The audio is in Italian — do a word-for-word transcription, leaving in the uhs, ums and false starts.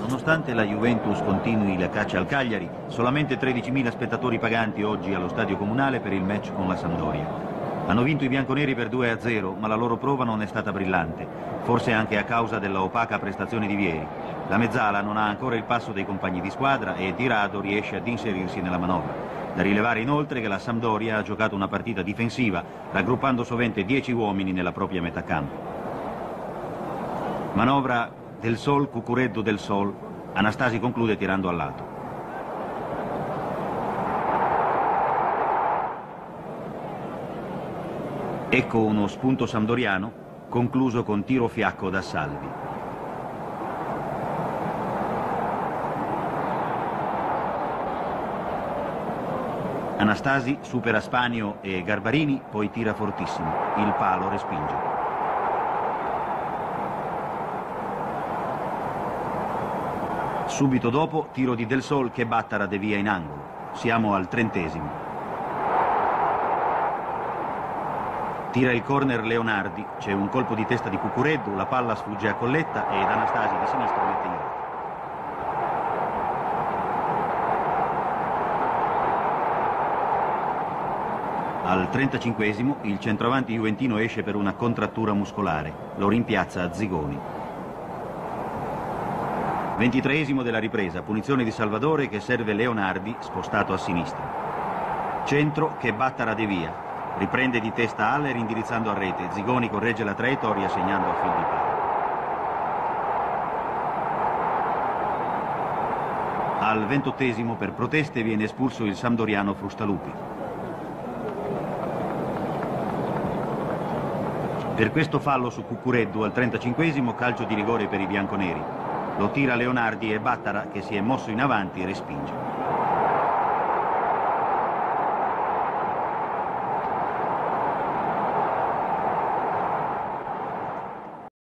Nonostante la Juventus continui la caccia al Cagliari, solamente tredicimila spettatori paganti oggi allo stadio comunale per il match con la Sampdoria. Hanno vinto i bianconeri per due a zero, ma la loro prova non è stata brillante, forse anche a causa della opaca prestazione di Vieri. La mezzala non ha ancora il passo dei compagni di squadra e Di Rado riesce ad inserirsi nella manovra. Da rilevare inoltre che la Sampdoria ha giocato una partita difensiva, raggruppando sovente dieci uomini nella propria metà campo. Manovra Del Sol, Cucureddu Del Sol, Anastasi conclude tirando al lato. Ecco uno spunto sampdoriano, concluso con tiro fiacco da Salvi. Anastasi supera Spanio e Garbarini, poi tira fortissimo. Il palo respinge. Subito dopo, tiro di Del Sol che Battara devia in angolo. Siamo al trentesimo. Tira il corner Leonardi, c'è un colpo di testa di Cucureddu, la palla sfugge a Colletta ed Anastasi di sinistra mette in rete. Al trentacinquesimo il centravanti juventino esce per una contrattura muscolare, lo rimpiazza Zigoni. ventitreesimo della ripresa, punizione di Salvadore che serve Leonardi, spostato a sinistra. Centro che Battara devia, riprende di testa Haller indirizzando a rete, Zigoni corregge la traiettoria segnando a fil di palo. Al ventottesimo per proteste viene espulso il sampdoriano Frustalupi. Per questo fallo su Cucureddu al trentacinquesimo calcio di rigore per i bianconeri. Lo tira Leonardi e Battara, che si è mosso in avanti, respinge.